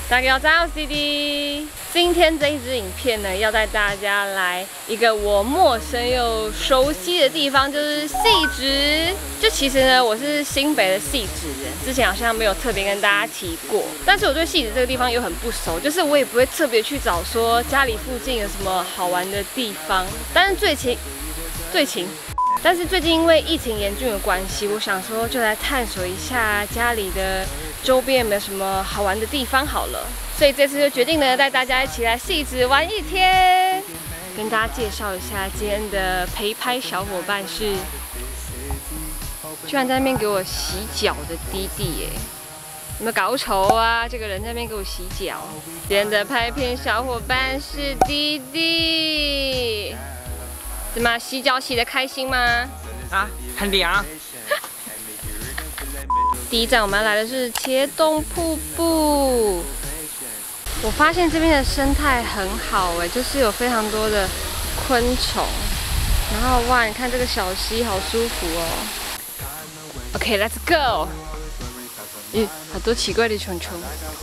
大家好，我是弟弟。今天这一支影片呢，要带大家来一个我陌生又熟悉的地方，就是汐止。就其实呢，我是新北的汐止人，之前好像没有特别跟大家提过。但是我对汐止这个地方又很不熟，就是我也不会特别去找说家里附近有什么好玩的地方。但是但是最近因为疫情严峻的关系，我想说就来探索一下家里的周边有没有什么好玩的地方好了。所以这次就决定呢，带大家一起来汐止玩一天。跟大家介绍一下今天的陪拍小伙伴是，居然在那边给我洗脚的弟弟耶！有没有搞丑啊？这个人在那边给我洗脚。今天的拍片小伙伴是弟弟。怎么洗脚洗得开心吗？ 啊，很凉。 第一站我们要来的是茄东瀑布。我发现这边的生态很好哎，就是有非常多的昆虫，然后哇，你看这个小溪好舒服哦。OK，let's go。好多奇怪的虫虫。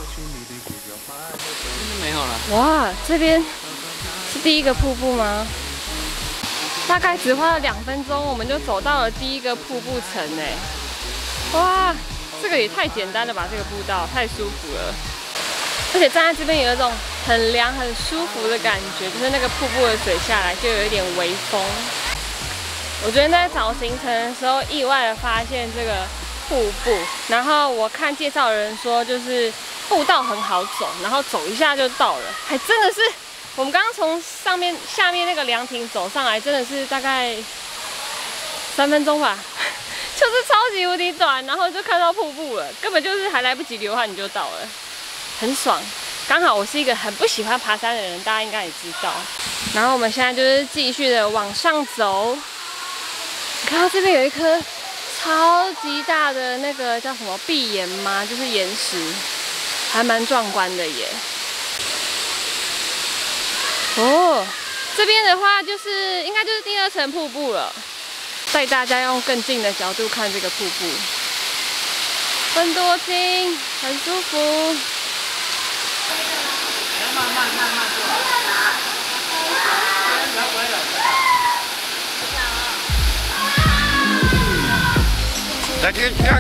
没有了。 哇，这边是第一个瀑布吗？大概只花了2分钟，我们就走到了第一个瀑布层哎！哇，这个也太简单了吧！这个步道太舒服了，而且站在这边有一种很凉、很舒服的感觉，就是那个瀑布的水下来就有一点微风。我昨天在找行程的时候，意外的发现这个瀑布，然后我看介绍的人说，就是步道很好走，然后走一下就到了，还真的是。我们刚刚从下面那个凉亭走上来，真的是大概3分钟吧，就是超级无敌短，然后就看到瀑布了，根本就是还来不及流汗你就到了，很爽。刚好我是一个很不喜欢爬山的人，大家应该也知道。然后我们现在就是继续的往上走，你看到这边有一颗超级大的那个叫什么碧岩吗？就是岩石，还蛮壮观的耶。哦，这边的话应该就是第2层瀑布了，带大家用更近的角度看这个瀑布，分多金，很舒服。慢再见，下。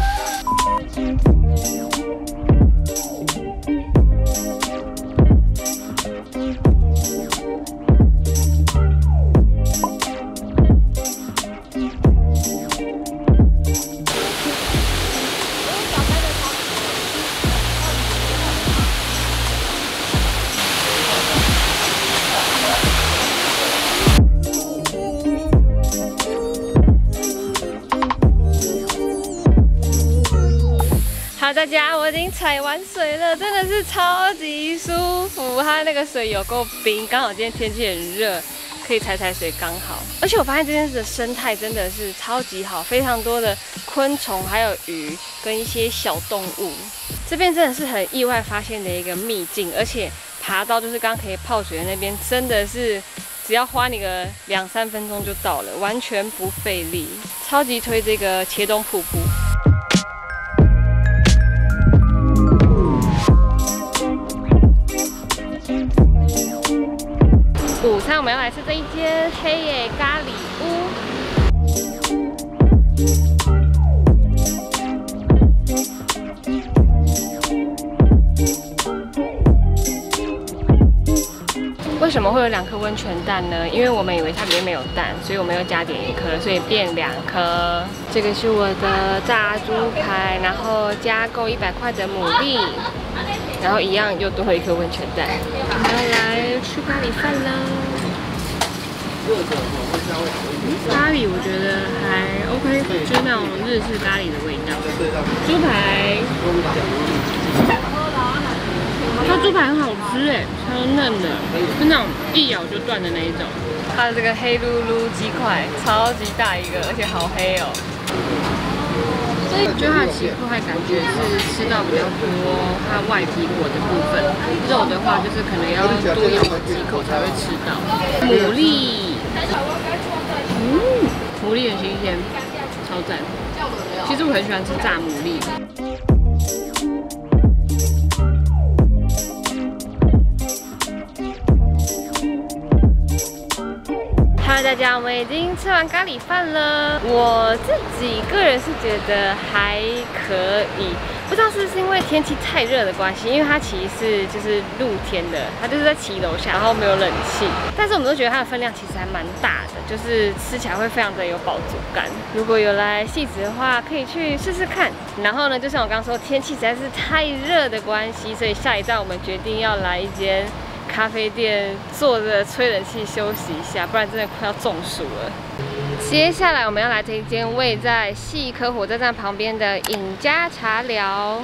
好，大家，我已经踩完水了，真的是超级舒服。它那个水有够冰，刚好今天天气很热，可以踩水刚好。而且我发现这边的生态真的是超级好，非常多的昆虫，还有鱼跟一些小动物。这边真的是很意外发现的一个秘境，而且爬到就是刚可以泡水的那边，真的是只要花你个2、3分钟就到了，完全不费力。超级推这个茄东瀑布。午餐我们要来吃这一间黑野咖喱屋。为什么会有2颗温泉蛋呢？因为我们以为它里面没有蛋，所以我们又加点1颗，所以变2颗。这个是我的炸猪排，然后加购100块的牡蛎，然后一样又多了1颗温泉蛋。我们要来吃咖喱饭啦。咖喱我觉得还 OK， 就是那种日式咖喱的味道。猪排，它猪排很好吃哎，超嫩的，是那种一咬就断的那一种。它的这个黑噜噜鸡块超级大一个，而且好黑哦。我觉得它的起泡还感觉是吃到比较多它外皮果的部分，肉的话就是可能要多咬几口才会吃到。牡蛎，牡蛎很新鲜，超赞。其实我很喜欢吃炸牡蛎。 大家，我们已经吃完咖喱饭了。我自己个人是觉得还可以，不知道是不是因为天气太热的关系，因为它其实是就是露天的，它就是在骑楼下，然后没有冷气。但是我们都觉得它的分量其实还蛮大的，就是吃起来会非常的有饱足感。如果有来汐止的话，可以去试试看。然后呢，就像我刚刚说，天气实在是太热的关系，所以下一站我们决定要来一间咖啡店坐着吹冷气休息一下，不然真的快要中暑了。接下来我们要来这一间位在细科火车站旁边的尹家茶寮。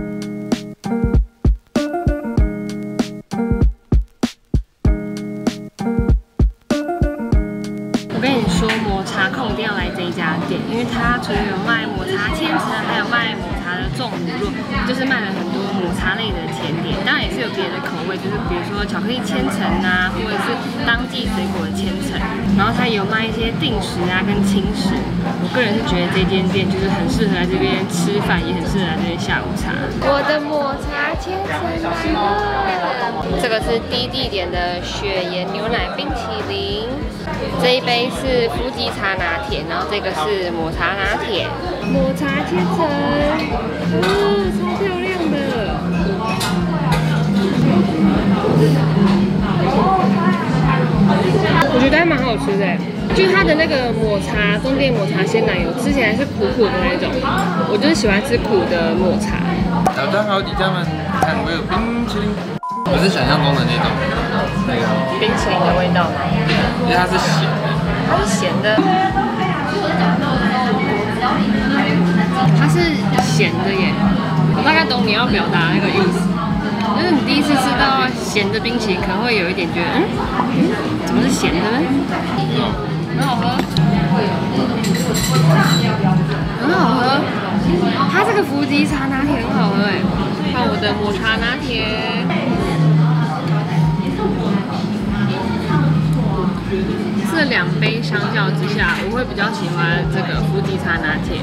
我跟你说，抹茶控一定要来这一家店，因为它除了有卖抹茶千层，还有卖抹茶的重乳酪，就是卖了很多抹茶类的甜点，当然也是有别的口味，就是比如说巧克力千层啊，或者是当季水果的千层，然后它也有卖一些定时啊跟轻食。我个人是觉得这间店就是很适合来这边吃饭，也很适合来这边下午茶。我的抹茶千层是这个是低地点的雪盐牛奶冰淇淋，这一杯是伏吉茶拿铁，然后这个是抹茶拿铁，抹茶千层，哦，超漂亮的。我觉得还蛮好吃的，就是它的那个抹茶中间抹茶鲜奶油吃起来是苦苦的那种，我就是喜欢吃苦的抹茶。 早上好，底下们看我有冰淇淋，不是想象中的那种冰淇淋的味道吗？ 因为它是咸的。 它是咸的，它是咸的耶。我大概懂你要表达那个意思，就是你第一次吃到咸的冰淇淋，可能会有一点觉得，怎么是咸的呢？很好喝，很好喝。它这个伏吉茶拿铁很好喝哎，看我的抹茶拿铁。这两杯相较之下，我会比较喜欢这个伏吉茶拿铁。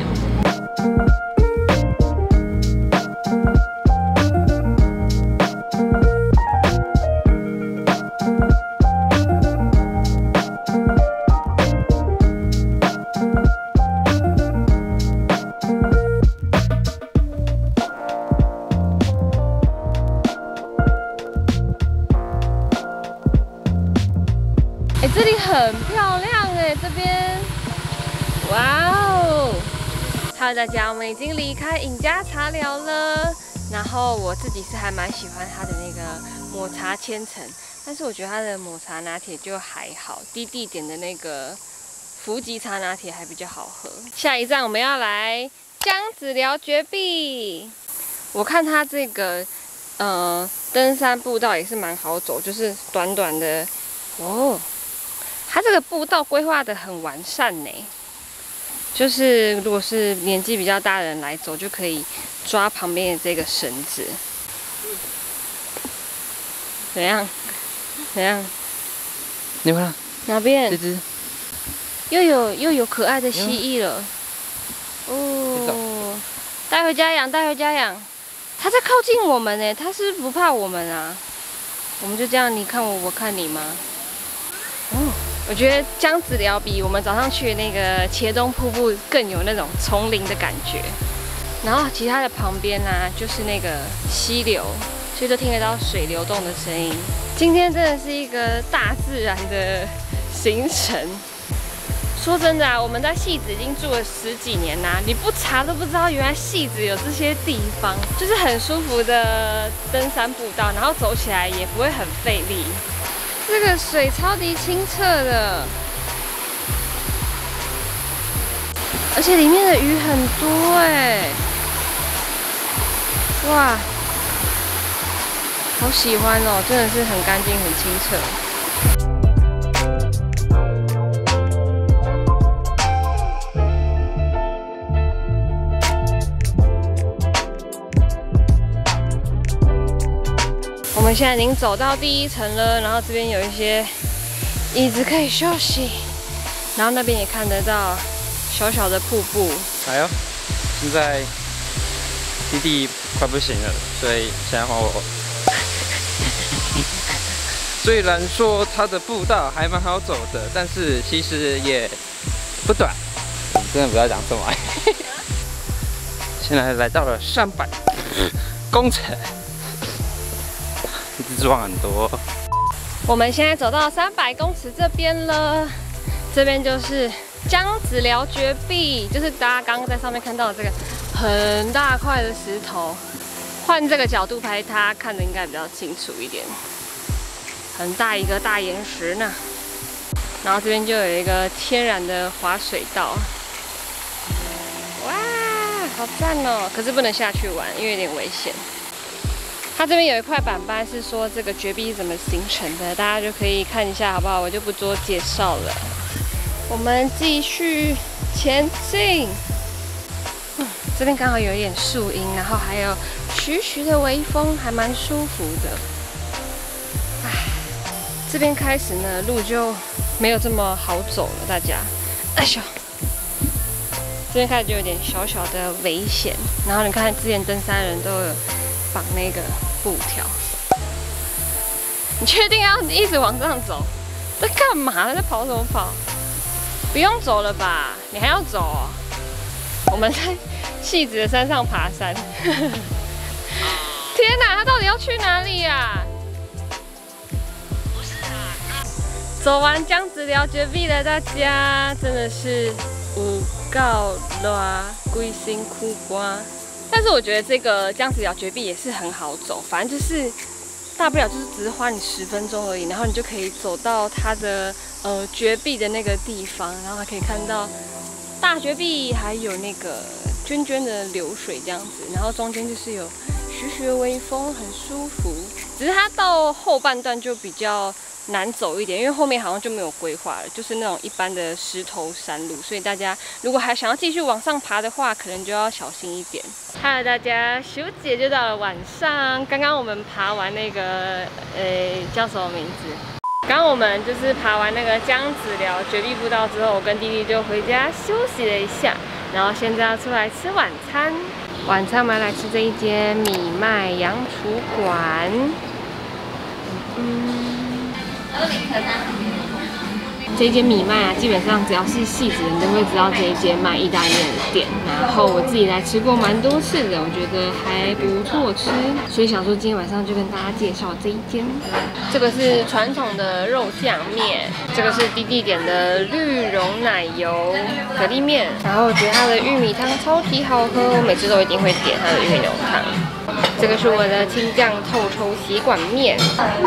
这里很漂亮哎，这边，哇哦 ！Hello 大家，我们已经离开尹家茶寮了。然后我自己是还蛮喜欢它的那个抹茶千层，但是我觉得它的抹茶拿铁就还好，低地点的那个伏吉茶拿铁还比较好喝。下一站我们要来江子寮绝壁。我看它这个登山步道也是蛮好走，就是短短的哦。它这个步道规划得很完善呢，就是如果是年纪比较大的人来走，就可以抓旁边的这个绳子。怎样？怎样？ 你看哪边？ 这只又有可爱的蜥蜴了。哦，带回家养，带回家养。它在靠近我们呢，它是不怕我们啊。我们就这样，你看我，我看你吗？哦。我觉得江子寮比我们早上去的那个茄东瀑布更有那种丛林的感觉，然后其他的旁边啊，就是那个溪流，所以就听得到水流动的声音。今天真的是一个大自然的行程。说真的啊，我们在汐止已经住了10几年啦，你不查都不知道，原来汐止有这些地方，就是很舒服的登山步道，然后走起来也不会很费力。这个水超级清澈的，而且里面的鱼很多哎，哇，好喜欢哦，真的是很干净、很清澈。我们现在已经走到第1层了，然后这边有一些椅子可以休息，然后那边也看得到小小的瀑布。 哎呦，现在弟弟快不行了，所以现在换我。 虽然说它的步道还蛮好走的，但是其实也不短。真的不知道讲什么。现在来到了300公尺，一直撞很多。 我们现在走到300公尺这边了，这边就是姜子寮绝壁，就是大家刚刚在上面看到的这个很大块的石头。换这个角度拍它，看得应该比较清楚一点。很大一个大岩石呢，然后这边就有一个天然的滑水道。哇，好赞哦！可是不能下去玩，因为有点危险。它这边有一块板板是说这个绝壁是怎么形成的，大家就可以看一下，好不好？我就不做介绍了。我们继续前进。这边刚好有一点树荫，然后还有徐徐的微风，还蛮舒服的。唉，这边开始呢，路就没有这么好走了，大家。哎呦，这边开始就有点小小的危险。然后你看，之前登山人都有绑那个布条。你确定要一直往上走？在干嘛？在跑什么跑？不用走了吧？你还要走哦？我们在汐止的山上爬山。天哪，他到底要去哪里呀？走完姜子寮绝壁了，大家真的是有够热，规身苦瓜。但是我觉得这个姜子寮绝壁也是很好走，反正就是大不了就是只是花你10分钟而已，然后你就可以走到它的绝壁的那个地方，然后还可以看到大绝壁，还有那个涓涓的流水这样子，然后中间就是有徐徐的微风，很舒服。只是它到后半段就比较难走一点，因为后面好像就没有规划了，就是那种一般的石头山路，所以大家如果还想要继续往上爬的话，可能就要小心一点。Hello， 大家，休姐就到了晚上。刚刚我们爬完那个，叫什么名字？刚刚我们就是爬完那个姜子寮绝壁步道之后，我跟弟弟就回家休息了一下，然后现在要出来吃晚餐。晚餐我们要来吃这一间米麦洋厨馆。这一间米麦啊，基本上只要是戏子人都会知道这一间卖意大利面的店。然后我自己来吃过蛮多次的，我觉得还不错吃，所以想说今天晚上就跟大家介绍这一间。这个是传统的肉酱面，这个是弟弟点的绿茸奶油蛤蜊面。然后我觉得它的玉米汤超级好喝，我每次都一定会点它的玉米浓汤。这个是我的青酱透抽血管面。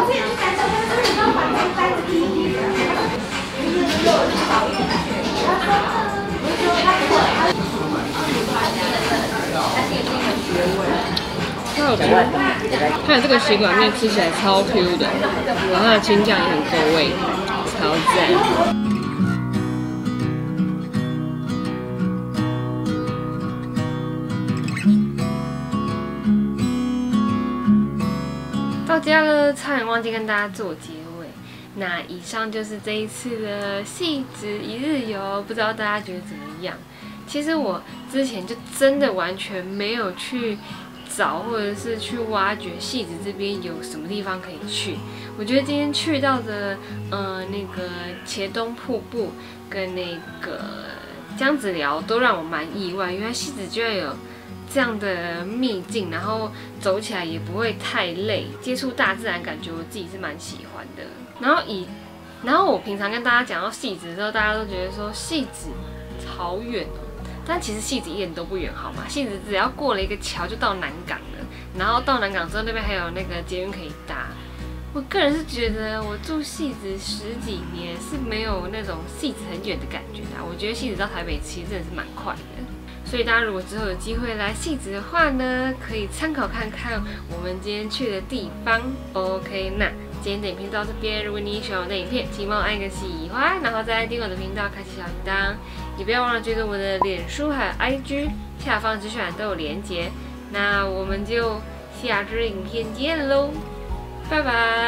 超好吃，它的这个血管面吃起来超 Q 的，然后它的青酱也很够味，超赞。到家了，差点忘记跟大家做结尾。那以上就是这一次的汐止一日游，不知道大家觉得怎么样？其实我之前就真的完全没有去找或者是去挖掘汐止这边有什么地方可以去。我觉得今天去到的那个茄东瀑布跟那个姜子寮都让我蛮意外，原来汐止居然有这样的秘境，然后走起来也不会太累，接触大自然感觉我自己是蛮喜欢的。然后我平常跟大家讲到汐止的时候，大家都觉得说汐止好远哦，但其实汐止一点都不远，好吗？汐止只要过了一个桥就到南港了，然后到南港之后那边还有那个捷运可以搭。我个人是觉得我住汐止10几年是没有那种汐止很远的感觉的，我觉得汐止到台北其实真的是蛮快的。所以大家如果之后有机会来汐止的话呢，可以参考看看我们今天去的地方。OK， 那今天的影片到这边。如果你喜欢我的影片，请帮我按一个喜欢，然后再订阅我的频道，开启小铃铛。也不要忘了追踪我的脸书还有 IG， 下方资讯栏都有连结。那我们就下支影片见喽，拜拜。